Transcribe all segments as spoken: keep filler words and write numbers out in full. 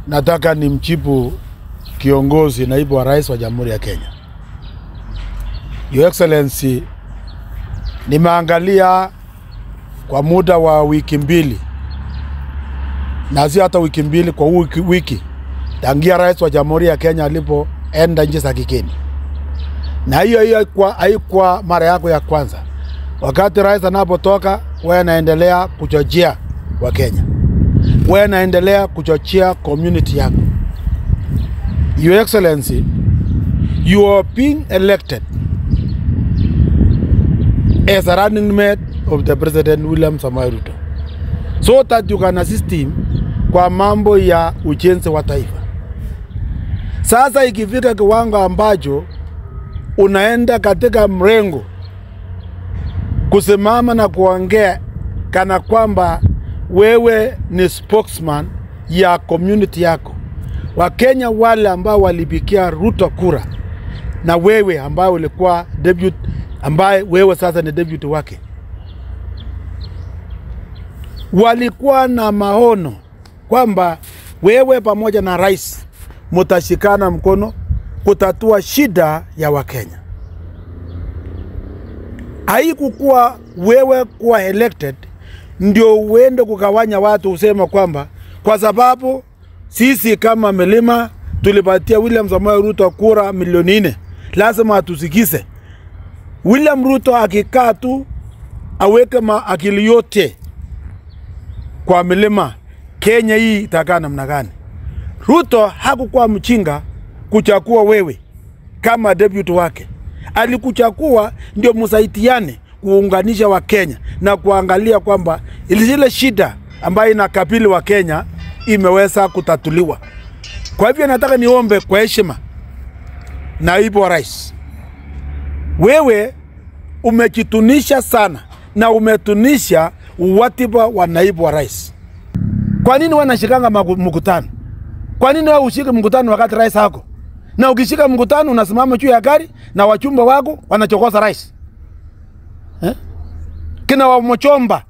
nataka nimjibu kiongozi naibu wa rais wa Jamhuri ya Kenya. Your Excellency, nimeangalia kwa muda wa wiki mbili, na si hata wiki mbili, kwa wiki, wiki tangia rais wa Jamhuri ya Kenya alipoenda nchi za kigeni. Na hiyo hiyo haikuwa mara yako ya kwanza. Wakati rais anapotoka, wewe anaendelea kuchochea wa Kenya. Wewe anaendelea kuchochea community yako. Your Excellency, you are being elected as a running mate of the President William Samoei Ruto, so that you can assist him kwa mambo ya ujenzi wa taifa. Sasa ikifika kiwango ambacho unaenda katika mrengo kusimama na kuongea kana kwamba wewe ni spokesman ya community yako, Wakenya wale ambao walipigia Ruto kura, na wewe ambao ulikuwa deputy, ambaye wewe sasa ni deputy wake, walikuwa na maono kwamba wewe pamoja na rais mutashikana mkono kutatua shida ya Wakenya. Haikukuwa wewe kuwa elected ndio uende kugawanya watu usema kwamba kwa sababu sisi kama milima tulipatia William Samoei Ruto kura milioni nne, lazima atusikize. William Ruto akikaa tu aweke akili yote kwa milima, Kenya hii itakaa namna gani? Ruto hakukuwa mchinga kuchagua wewe kama deputy wake. Alikuchagua ndio msaidiane kuunganisha wa Kenya na kuangalia kwamba ile shida ambayo inakabili wa Kenya imeweza kutatuliwa. Kwa hivyo nataka niombe kwa heshima naibu wa rais, wewe umejitunisha sana na umetunisha uwatiba wa naibu wa rais. Kwa nini wanashikanga mkutano? Kwa nini wewe ushike mkutano wakati rais hako? Na ukishika mkutano unasimama juu ya gari na wachumba wako wanachokoza rais. Eh? Kina wa mchomba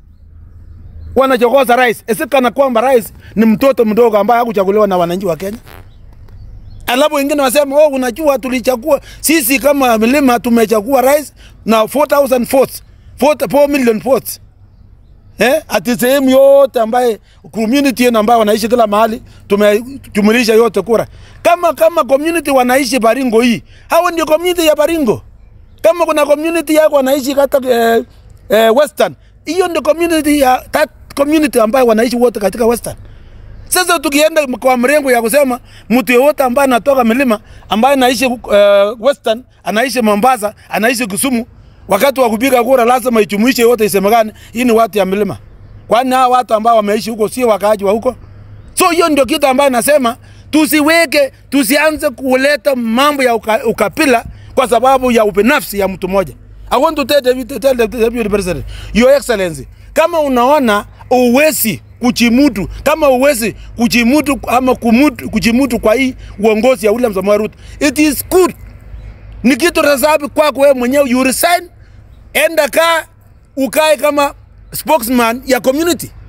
wanachokoza rais. Esikana kwamba rais ni mtoto mdogo ambaye hakuchaguliwa na wananchi wa Kenya. Alafu wengine wasema, "Oh, unajua tulichagua sisi kama milima tumechagua rais na four thousand votes, four million votes." Eh, ati sehemu yote ambaye community ambayo wanaishi kila mahali tumejumulisha yote kura. Kama kama community wanaishi Baringo hii, hao ndio community ya Baringo. Kama kuna community yako wanaishi kata eh, eh, Western, hiyo ndio community ya that community ambayo wanaishi wote katika Western. Sasa tukienda kwa mrengo ya kusema mtu yote ambaye anatoka milima ambaye anaishi uh, Western, anaishi Mombasa, anaishi Kisumu, wakati wa kupiga kura lazima ijumuishe yote isemekane hii ni watu ya milima. Kwani hao watu ambao wameishi huko sio wakaaji wa huko? So hiyo ndio kitu ambaye nasema tusiweke, tusianze kuleta mambo ya uka, ukapila kwa sababu ya ubinafsi ya mtu mmoja. I want to tell the, tell the Deputy President, Your Excellency, kama unaona uwezi kujimudu, kama uwezi kujimudu ama kumudu, kujimudu kwa hii uongozi ya William Samoei Ruto, it is good. Ni kitu rasabi kwako wewe mwenyewe, you resign, enda kaa ukae kama spokesman ya community.